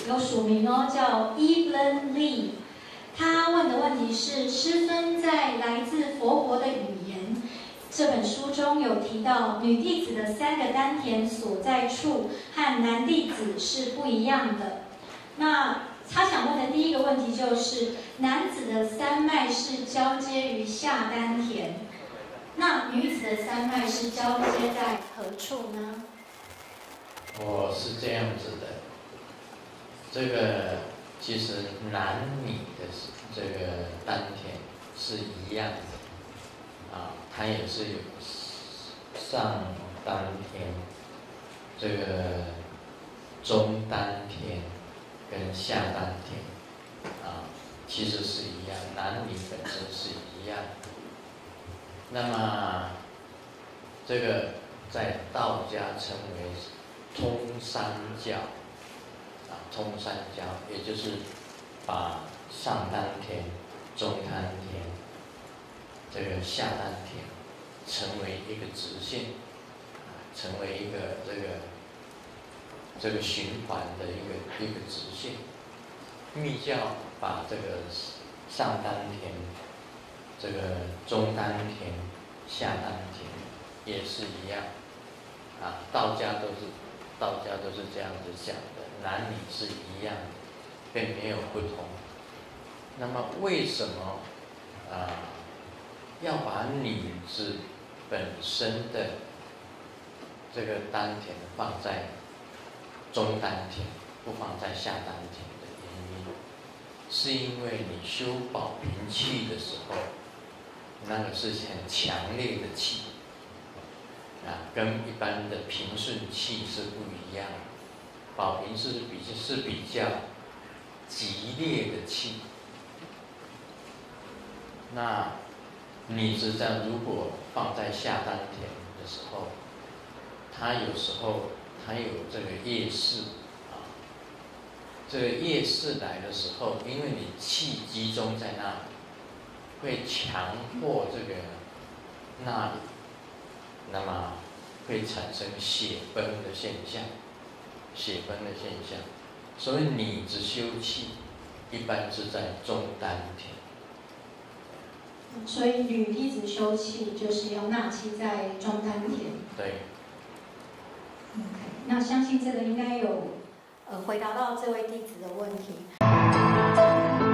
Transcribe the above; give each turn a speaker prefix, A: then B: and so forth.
A: 有署名哦，叫 Evelyn Lee。他问的问题是：师尊在《来自佛国的语言》这本书中有提到，女弟子的3个丹田所在处和男弟子是不一样的。那他想问的第一个问题就是：男子的3脉是交接于下丹田，那女子的3脉是交接在何处呢？
B: 我是这样子的，这个其实男女的这个丹田是一样的啊，它也是有上丹田、这个中丹田跟下丹田啊，其实是一样，男女本身是一样的。那么这个在道家称为通三教啊，通三教，也就是把上丹田、中丹田、这个下丹田成为一个直线，成为一个这个循环的一个直线。密教把这个上丹田、这个中丹田、下丹田也是一样啊，道家都是这样子讲的，男女是一样的，并没有不同。那么为什么要把女子本身的这个丹田放在中丹田，不放在下丹田的原因，是因为你修保平气的时候，那个是很强烈的气啊，跟一般的平顺气是不一样的。保平是比较激烈的气。那女子这如果放在下丹田的时候，它有时候它有这个夜视啊，这个夜视来的时候，因为你气集中在那里，会强迫这个那里，那么会产生血崩的现象，所以女子修气一般是在中丹田。
A: 所以女弟子修气就是要纳气在中丹田。
B: 对。
A: OK， 那相信这个应该有回答到这位弟子的问题。